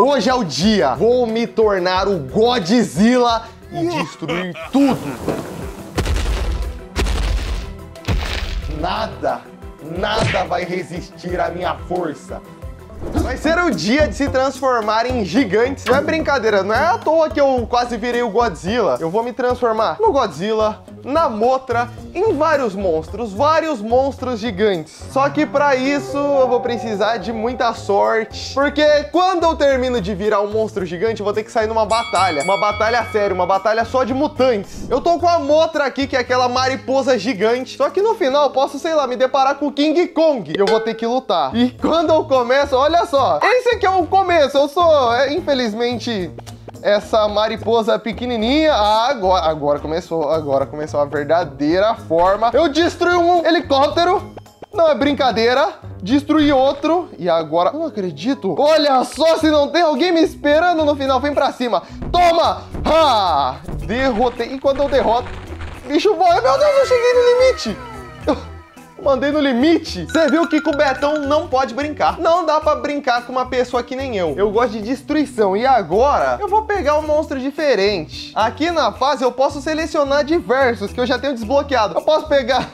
Hoje é o dia. Vou me tornar o Godzilla e destruir tudo. Nada vai resistir à minha força. Vai ser o dia de se transformar em gigantes. Não é brincadeira, não é à toa que eu quase virei o Godzilla. Eu vou me transformar no Godzilla, na Mothra, em vários monstros gigantes. Só que pra isso eu vou precisar de muita sorte. Porque quando eu termino de virar um monstro gigante, eu vou ter que sair numa batalha. Uma batalha séria, uma batalha só de mutantes. Eu tô com a Mothra aqui, que é aquela mariposa gigante. Só que no final eu posso, sei lá, me deparar com o King Kong. E eu vou ter que lutar. E quando eu começo, olha só. Esse aqui é o começo. Eu sou, infelizmente... essa mariposa pequenininha. Agora começou a verdadeira forma. Eu destruí um helicóptero. Não é brincadeira. Destruí outro. E agora... não acredito. Olha só, se não tem alguém me esperando no final. Vem pra cima. Toma! Ha! Derrotei. E quando eu derroto... bicho voa. Meu Deus, eu cheguei no limite. Mandei no limite. Você viu que com o Betão não pode brincar. Não dá pra brincar com uma pessoa que nem eu. Eu gosto de destruição. E agora eu vou pegar um monstro diferente. Aqui na fase eu posso selecionar diversos que eu já tenho desbloqueado. Eu posso pegar...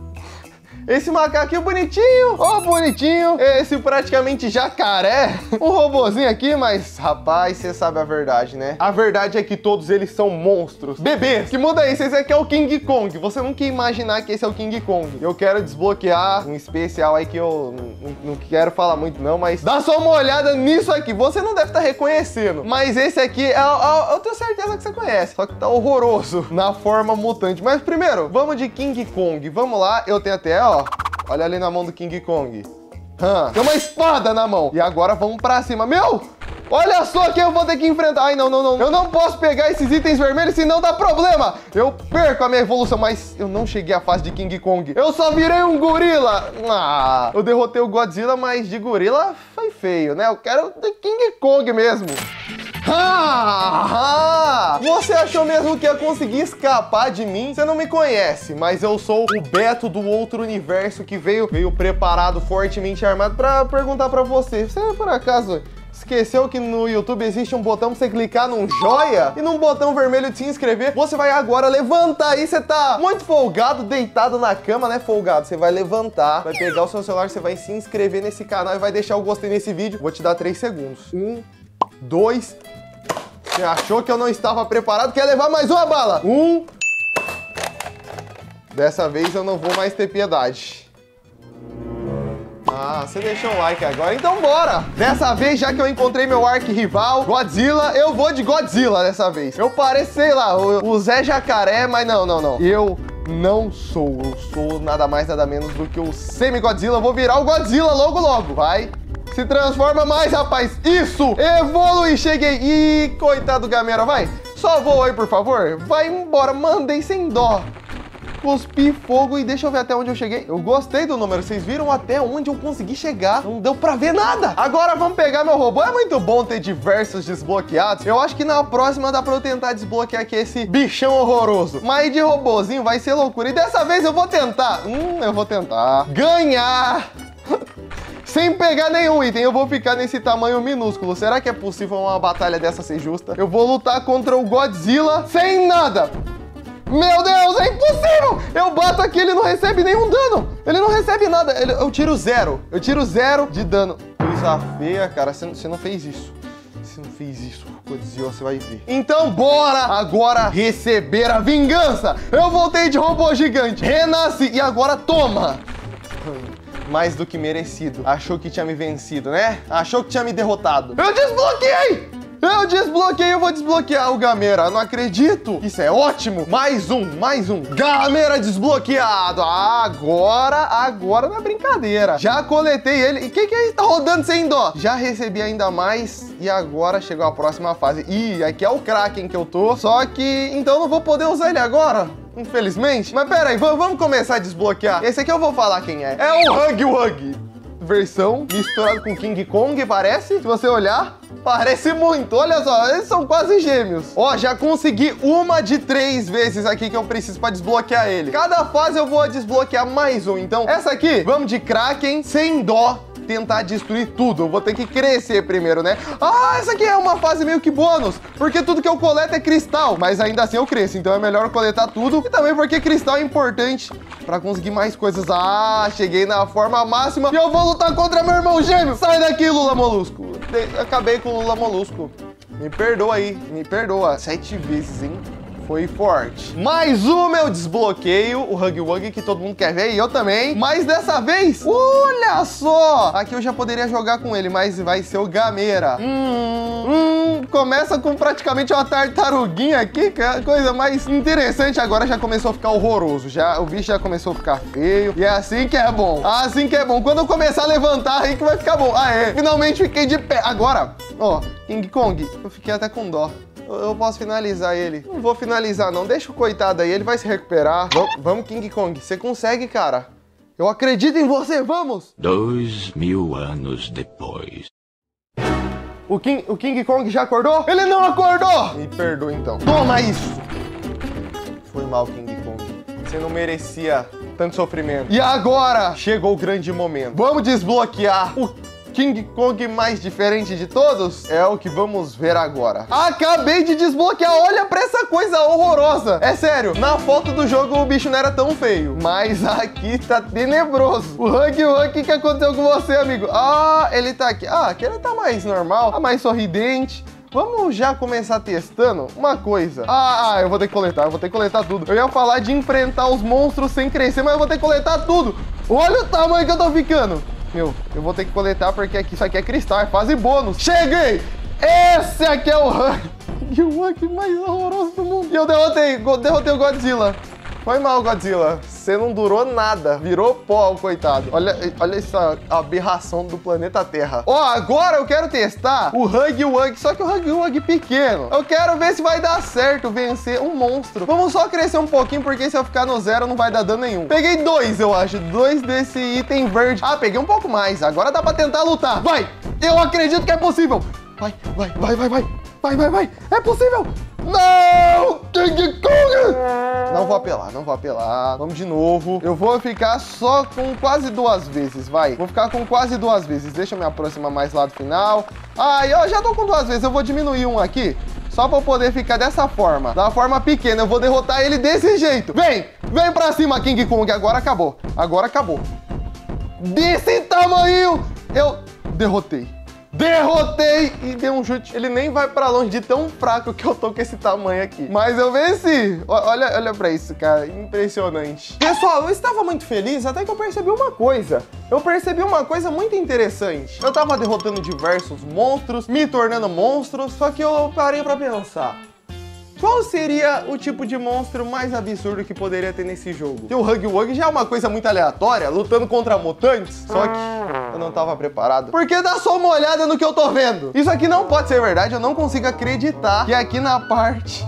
esse macaquinho bonitinho, bonitinho. Esse praticamente jacaré. Um robozinho aqui, mas... rapaz, você sabe a verdade, né? A verdade é que todos eles são monstros. Bebês. Que muda isso, esse aqui é o King Kong. Você nunca ia imaginar que esse é o King Kong. Eu quero desbloquear um especial aí que eu não quero falar muito não, mas... dá só uma olhada nisso aqui. Você não deve estar reconhecendo. Mas esse aqui, eu tenho certeza que você conhece. Só que tá horroroso na forma mutante. Mas primeiro, vamos de King Kong. Vamos lá, eu tenho até, olha ali na mão do King Kong. Tem uma espada na mão. E agora vamos pra cima. Meu! Olha só quem eu vou ter que enfrentar. Ai, não. Eu não posso pegar esses itens vermelhos, senão dá problema. Eu perco a minha evolução, mas eu não cheguei à fase de King Kong. Eu só virei um gorila. Eu derrotei o Godzilla, mas de gorila foi feio, né? Eu quero de King Kong mesmo. Você achou mesmo que ia conseguir escapar de mim? Você não me conhece, mas eu sou o Beto do outro universo que veio preparado, fortemente armado pra perguntar pra você. Você, por acaso, esqueceu que no YouTube existe um botão pra você clicar num joia e num botão vermelho de se inscrever? Você vai agora levantar aí, você tá muito folgado, deitado na cama, né, folgado? Você vai levantar, vai pegar o seu celular, você vai se inscrever nesse canal e vai deixar o gostei nesse vídeo. Vou te dar 3 segundos. 1, 2... você achou que eu não estava preparado? Quer levar mais uma bala? 1. Dessa vez eu não vou mais ter piedade. Você deixou um like agora, então bora! Dessa vez, já que eu encontrei meu arquirrival, Godzilla, eu vou de Godzilla dessa vez. Eu pareço, sei lá, o Zé Jacaré, mas não. Eu não sou. Eu sou nada mais, nada menos do que o Semi-Godzilla. Eu vou virar o Godzilla logo. Vai. Se transforma mais, rapaz. Isso! Evolui, cheguei. Ih, coitado do Gamera, vai. Só voa aí, por favor. Vai embora, mandei sem dó. Cuspi fogo e deixa eu ver até onde eu cheguei. Eu gostei do número, vocês viram até onde eu consegui chegar. Não deu pra ver nada. Agora vamos pegar meu robô. É muito bom ter diversos desbloqueados. Eu acho que na próxima dá pra eu tentar desbloquear aqui esse bichão horroroso. Mas de robozinho vai ser loucura. E dessa vez eu vou tentar. Eu vou tentar ganhar. Sem pegar nenhum item, eu vou ficar nesse tamanho minúsculo. Será que é possível uma batalha dessa ser justa? Eu vou lutar contra o Godzilla sem nada. Meu Deus, é impossível! Eu bato aqui, ele não recebe nenhum dano. Ele não recebe nada. Eu tiro 0. Eu tiro 0 de dano. Coisa feia, cara. Você não fez isso. Você não fez isso, Godzilla, você vai ver. Então bora agora receber a vingança. Eu voltei de robô gigante. Renasci e agora toma. Mais do que merecido. Achou que tinha me vencido, né? Achou que tinha me derrotado. Eu desbloqueei! Eu vou desbloquear o Gamera. Não acredito. Isso é ótimo. Mais um. Gamera desbloqueado. Agora não é brincadeira. Já coletei ele. E que é isso? Tá rodando sem dó. Já recebi ainda mais. E agora chegou a próxima fase. Ih, aqui é o Kraken que eu tô. Só que, então eu não vou poder usar ele agora. Infelizmente. Mas pera aí, vamos começar a desbloquear. Esse aqui eu vou falar quem é. É o Hug. Versão misturado com King Kong, parece. Se você olhar, parece muito. Olha só, eles são quase gêmeos. Já consegui uma de 3 vezes aqui que eu preciso pra desbloquear ele. Cada fase eu vou desbloquear mais um. Então, essa aqui, vamos de Kraken, sem dó. tentar destruir tudo. Eu vou ter que crescer primeiro, né? Ah, essa aqui é uma fase meio que bônus, porque tudo que eu coleto é cristal, mas ainda assim eu cresço, então é melhor coletar tudo. E também porque cristal é importante pra conseguir mais coisas. Ah, cheguei na forma máxima e eu vou lutar contra meu irmão gêmeo. Sai daqui, Lula Molusco. Acabei com o Lula Molusco. Me perdoa aí, me perdoa. 7 vezes, hein? Foi forte. Mais uma eu desbloqueio o Huggy Wuggy, que todo mundo quer ver, e eu também. Mas dessa vez, olha só! Aqui eu já poderia jogar com ele, mas vai ser o Gamera. Começa com praticamente uma tartaruguinha aqui, que é a coisa mais interessante. Agora já começou a ficar horroroso. O bicho já começou a ficar feio. E é assim que é bom. Assim que é bom. Quando eu começar a levantar, aí que vai ficar bom. Ah, é. Finalmente fiquei de pé. Agora, ó, King Kong, eu fiquei até com dó. Eu posso finalizar ele. Não vou finalizar, não. Deixa o coitado aí, ele vai se recuperar. Vamos, King Kong. Você consegue, cara. Eu acredito em você, vamos! 2000 anos depois. O King Kong já acordou? Ele não acordou! Me perdoa, então. Toma isso! Foi mal, King Kong. Você não merecia tanto sofrimento. E agora chegou o grande momento. Vamos desbloquear o King Kong mais diferente de todos? É o que vamos ver agora. Acabei de desbloquear, olha pra essa coisa horrorosa. É sério, na foto do jogo o bicho não era tão feio, mas aqui tá tenebroso. O Huggy Wuggy, o que aconteceu com você, amigo? Ah, ele tá aqui. Ah, aqui ele tá mais normal, tá mais sorridente. Vamos já começar testando uma coisa. Eu vou ter que coletar tudo. Eu ia falar de enfrentar os monstros sem crescer, mas eu vou ter que coletar tudo. Olha o tamanho que eu tô ficando. Meu, eu vou ter que coletar porque isso aqui é cristal, é fase bônus. Cheguei! Esse aqui é o Huggy Wuggy mais horroroso do mundo. E eu derrotei o Godzilla. Foi mal, Godzilla. Você não durou nada. Virou pó, coitado. Olha essa aberração do planeta Terra. Ó, agora eu quero testar o Huggy Wuggy, só que o Huggy Wuggy pequeno. Eu quero ver se vai dar certo vencer um monstro. Vamos só crescer um pouquinho, porque se eu ficar no zero não vai dar dano nenhum. Peguei 2, eu acho. 2 desse item verde. Ah, peguei um pouco mais. Agora dá pra tentar lutar. Vai! Eu acredito que é possível. Vai. É possível. Não! King Kong! Não vou apelar. Vamos de novo. Eu vou ficar só com quase 2 vezes, vai. Vou ficar com quase 2 vezes. Deixa eu me aproximar mais lá do final. Eu já tô com 2 vezes. Eu vou diminuir um aqui, só pra eu poder ficar dessa forma. Da forma pequena. Eu vou derrotar ele desse jeito. Vem pra cima, King Kong. Agora acabou. Desse tamanho, eu derrotei e dei um chute. Ele nem vai pra longe de tão fraco que eu tô com esse tamanho aqui. Mas eu venci. Olha pra isso, cara. Impressionante. Pessoal, eu estava muito feliz até que eu percebi uma coisa. Eu percebi uma coisa muito interessante. Eu tava derrotando diversos monstros, me tornando monstros, só que eu parei pra pensar. Qual seria o tipo de monstro mais absurdo que poderia ter nesse jogo? O Huggy Wuggy já é uma coisa muito aleatória, lutando contra mutantes, só que eu não tava preparado. Porque dá só uma olhada no que eu tô vendo. Isso aqui não pode ser verdade, eu não consigo acreditar que aqui na parte...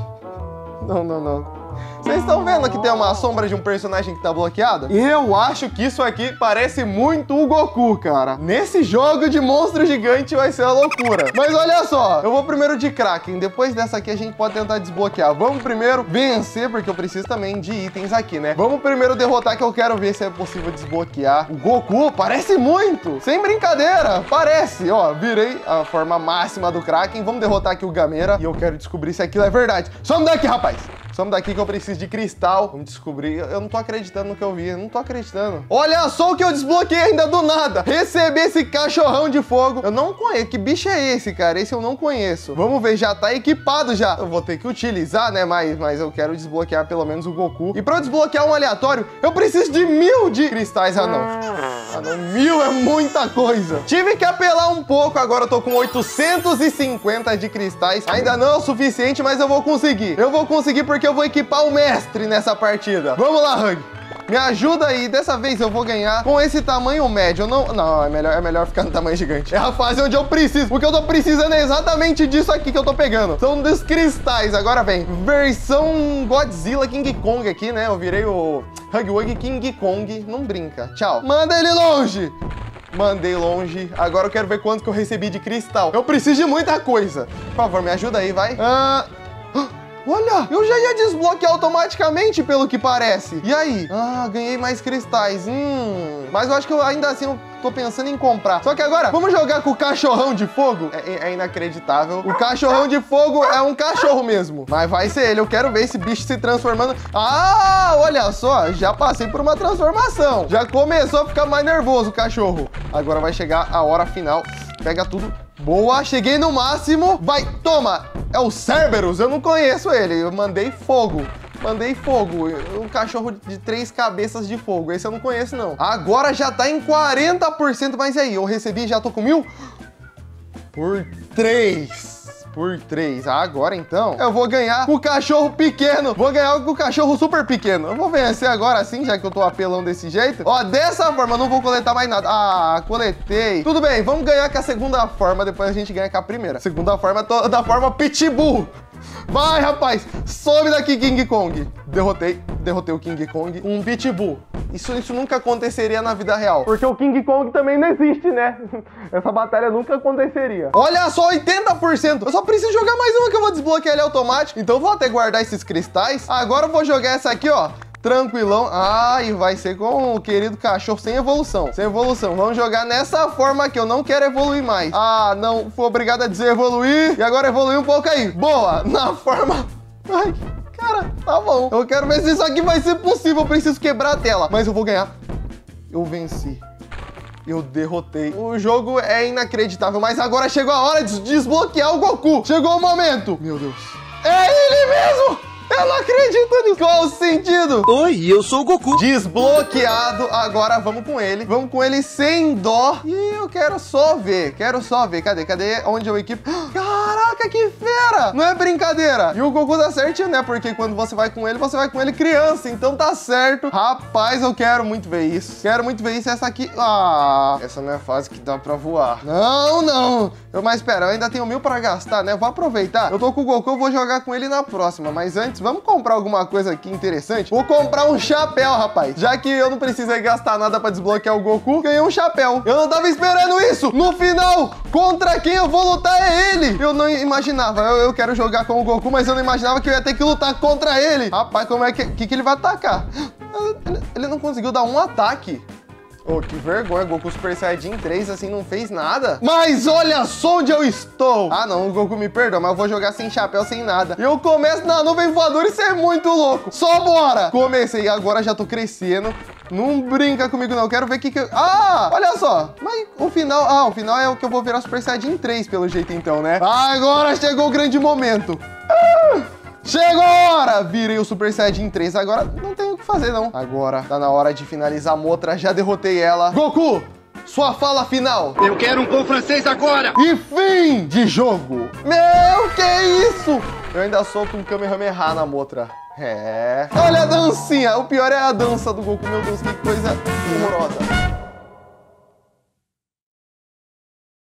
Não. Vocês estão vendo que tem uma sombra de um personagem que tá bloqueado? Eu acho que isso aqui parece muito o Goku, cara. Nesse jogo de monstro gigante vai ser uma loucura. Mas olha só, eu vou primeiro de Kraken. Depois dessa aqui a gente pode tentar desbloquear. Vamos primeiro vencer, porque eu preciso também de itens aqui, né? Vamos primeiro derrotar, que eu quero ver se é possível desbloquear. O Goku parece muito. Sem brincadeira, parece. Ó, virei a forma máxima do Kraken. Vamos derrotar aqui o Gamera. E eu quero descobrir se aquilo é verdade. Some daqui, rapaz. Some daqui que eu preciso de cristal. Vamos descobrir. Eu não tô acreditando no que eu vi. Eu não tô acreditando. Olha só o que eu desbloqueei ainda do nada. Receber esse cachorrão de fogo. Eu não conheço. Que bicho é esse, cara? Esse eu não conheço. Vamos ver. Já tá equipado já. Eu vou ter que utilizar, né? Mas eu quero desbloquear pelo menos o Goku. E pra eu desbloquear um aleatório, eu preciso de 1000 de cristais. Ah, não. 1000 é muita coisa. Tive que apelar um pouco. Agora eu tô com 850 de cristais. Ainda não é o suficiente, mas eu vou conseguir. Eu vou conseguir porque eu vou equipar o mestre nessa partida. Vamos lá, Huggy. Me ajuda aí. Dessa vez eu vou ganhar com esse tamanho médio. Não, é melhor ficar no tamanho gigante. É a fase onde eu preciso. Porque eu tô precisando exatamente disso aqui que eu tô pegando. São dos cristais. Agora vem. Versão Godzilla King Kong aqui, né? Eu virei o Huggy Wuggy King Kong. Não brinca. Tchau. Manda ele longe. Mandei longe. Agora eu quero ver quanto que eu recebi de cristal. Eu preciso de muita coisa. Por favor, me ajuda aí, vai. Olha, eu já ia desbloquear automaticamente, pelo que parece. E aí? Ganhei mais cristais. Mas eu acho que ainda assim tô pensando em comprar. Só que agora, vamos jogar com o cachorrão de fogo? É inacreditável. O cachorrão de fogo é um cachorro mesmo. Mas vai ser ele. Eu quero ver esse bicho se transformando. Ah, olha só. Já passei por uma transformação. Já começou a ficar mais nervoso o cachorro. Agora vai chegar a hora final. Pega tudo. Boa, cheguei no máximo. Vai, toma. É o Cerberus. Eu não conheço ele. Eu mandei fogo. Mandei fogo, um cachorro de 3 cabeças de fogo. Esse eu não conheço, não. Agora já tá em 40%, mas e aí? Eu recebi, já tô com 1000? Por 3. Por 3. Agora, então, eu vou ganhar com o cachorro pequeno. Vou ganhar com o cachorro super pequeno. Eu vou vencer agora sim, já que eu tô apelão desse jeito. Ó, dessa forma, eu não vou coletar mais nada. Ah, coletei. Tudo bem, vamos ganhar com a segunda forma, depois a gente ganha com a primeira. Segunda forma, da forma Pitbull. Vai, rapaz! Sobe daqui, King Kong! Derrotei o King Kong. Um Pitbull. Isso nunca aconteceria na vida real. Porque o King Kong também não existe, né? Essa batalha nunca aconteceria. Olha só, 80%! Eu só preciso jogar mais uma que eu vou desbloquear ele automático. Então eu vou até guardar esses cristais. Agora eu vou jogar essa aqui, ó. Tranquilão. Ah, e vai ser com o querido cachorro sem evolução. Sem evolução. Vamos jogar nessa forma que eu não quero evoluir mais. Ah, não. Fui obrigado a dizer evoluir. E agora evoluir um pouco aí. Boa. Na forma... Ai, cara, tá bom. Eu quero ver se isso aqui vai ser possível. Eu preciso quebrar a tela. Mas eu vou ganhar. Eu venci. Eu derrotei. O jogo é inacreditável. Mas agora chegou a hora de desbloquear o Goku. Chegou o momento. Meu Deus. É ele mesmo! Eu não acredito nisso. Qual o sentido? Oi, eu sou o Goku. Desbloqueado. Agora vamos com ele. Vamos com ele sem dó. E eu quero só ver. Quero só ver. Cadê? Onde é o equipe? Caraca, que fera! Não é brincadeira. E o Goku tá certinho, né? Porque quando você vai com ele criança. Então tá certo. Rapaz, eu quero muito ver isso. Quero muito ver isso. Essa aqui... Ah, essa não é a fase que dá pra voar. Não. Mas espera, eu ainda tenho 1000 pra gastar, né? Vou aproveitar. Eu tô com o Goku, eu vou jogar com ele na próxima. Mas antes, vamos comprar alguma coisa aqui interessante? Vou comprar um chapéu, rapaz. Já que eu não precisei gastar nada pra desbloquear o Goku, ganhei um chapéu. Eu não tava esperando isso. No final, contra quem eu vou lutar é ele. Eu não imaginava. Eu quero jogar com o Goku, mas eu não imaginava que eu ia ter que lutar contra ele. Rapaz, como é que ele vai atacar? Ele não conseguiu dar um ataque. Oh, que vergonha, Goku Super Saiyajin 3 assim não fez nada. Mas olha só onde eu estou. Ah não, o Goku me perdoa, mas eu vou jogar sem chapéu, sem nada. Eu começo na nuvem voadora e isso é muito louco. Só bora. Comecei, agora já tô crescendo. Não brinca comigo não, quero ver o que eu... Ah, olha só. Mas o final... Ah, o final é o que eu vou virar Super Saiyajin 3 pelo jeito então, né? Agora chegou o grande momento. Chegou a hora! Virei o Super Saiyajin 3. Agora não tem o que fazer, não. Agora tá na hora de finalizar a Motra. Já derrotei ela. Goku, sua fala final. Eu quero um pão francês agora! E fim de jogo. Meu, que isso? Eu ainda solto um Kamehameha na Motra. É. Olha a dancinha. O pior é a dança do Goku. Meu Deus, que coisa horrorosa.